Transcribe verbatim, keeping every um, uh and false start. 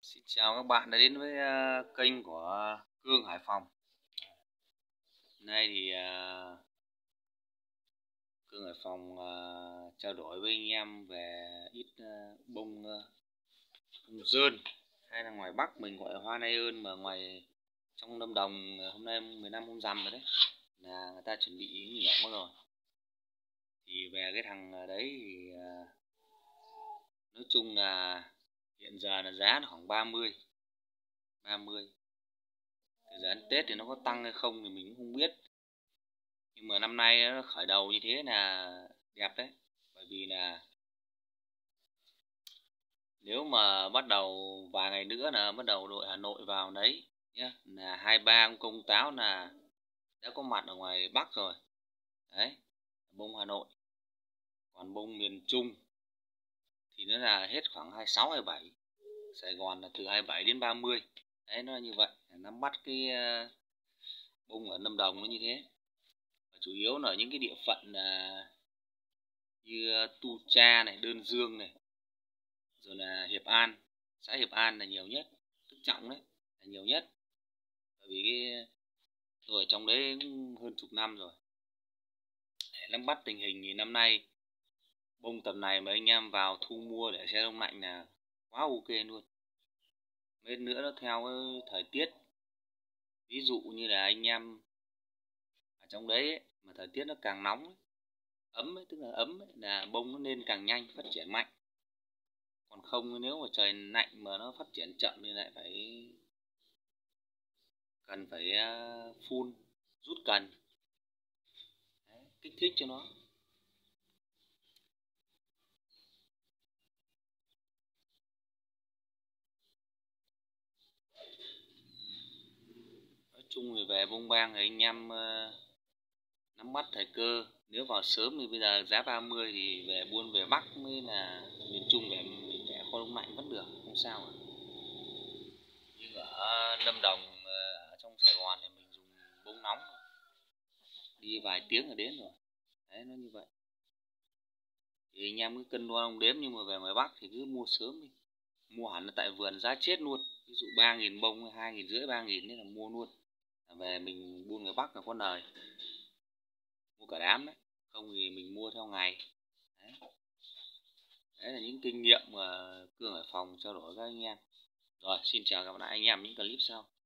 Xin chào các bạn đã đến với uh, kênh của Cương Hải Phòng. Hôm nay thì uh, Cương Hải Phòng uh, trao đổi với anh em về ít uh, bông uh, bông dơn, hay là ngoài Bắc mình gọi là hoa nai ơn, mà ngoài trong Lâm Đồng hôm nay mười lăm hôm rằm rồi đấy, là người ta chuẩn bị nghỉ nhổ rồi. Thì về cái thằng đấy thì uh, nói chung là hiện giờ là giá là khoảng ba mươi. Thời gian Tết thì nó có tăng hay không thì mình cũng không biết, nhưng mà năm nay nó khởi đầu như thế là đẹp đấy. Bởi vì là nếu mà bắt đầu vài ngày nữa là bắt đầu đội Hà Nội vào đấy nhá, là hai ba ông công táo là đã có mặt ở ngoài Bắc rồi đấy, bông Hà Nội. Còn bông miền Trung thì nó là hết khoảng hai mươi sáu hai mươi bảy, Sài Gòn là từ hai mươi bảy đến ba mươi. Đấy, nó là như vậy. Nắm bắt cái bông ở Lâm Đồng nó như thế. Và chủ yếu là những cái địa phận là như Tu Cha này, Đơn Dương này, rồi là Hiệp An, xã Hiệp An là nhiều nhất, Đức Trọng đấy là nhiều nhất. Bởi vì cái tôi ở trong đấy cũng hơn chục năm rồi, để nắm bắt tình hình thì năm nay bông tầm này mà anh em vào thu mua để xe đông lạnh là quá ok luôn. Mấy nữa nó theo cái thời tiết, ví dụ như là anh em ở trong đấy ấy, mà thời tiết nó càng nóng ấy, ấm ấy, tức là ấm ấy, là bông nó nên càng nhanh phát triển mạnh. Còn không nếu mà trời lạnh mà nó phát triển chậm thì lại phải cần phải phun rút cần. Đấy, kích thích cho nó. Nói chung thì về bông bang thì anh em uh, nắm bắt thời cơ. Nếu vào sớm thì bây giờ giá ba mươi thì về buôn về Bắc mới là miền Trung, về mình để kho đông lạnh vẫn được, không sao cả. Nhưng ở Lâm Đồng, ở trong Sài Gòn thì mình dùng bông nóng, đi vài tiếng là đến rồi. Đấy, nó như vậy. Thì anh em cứ cân đo đong đếm, nhưng mà về ngoài Bắc thì cứ mua sớm đi. Mua hẳn là tại vườn giá chết luôn. Ví dụ ba nghìn bông, hai nghìn rưỡi, ba nghìn đấy là mua luôn. Về mình buôn người Bắc là có lời. Mua cả đám đấy. Không thì mình mua theo ngày. Đấy, đấy là những kinh nghiệm mà Cương Hải Phòng trao đổi với anh em. Rồi, xin chào các bạn anh em những clip sau.